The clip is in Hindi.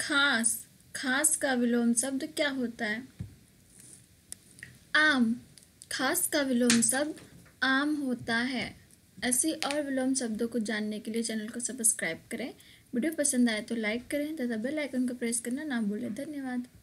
खास। खास का विलोम शब्द क्या होता है? आम। खास का विलोम शब्द आम होता है। ऐसी और विलोम शब्दों को जानने के लिए चैनल को सब्सक्राइब करें। वीडियो पसंद आए तो लाइक करें तथा बेल आइकन को प्रेस करना ना भूलें। धन्यवाद।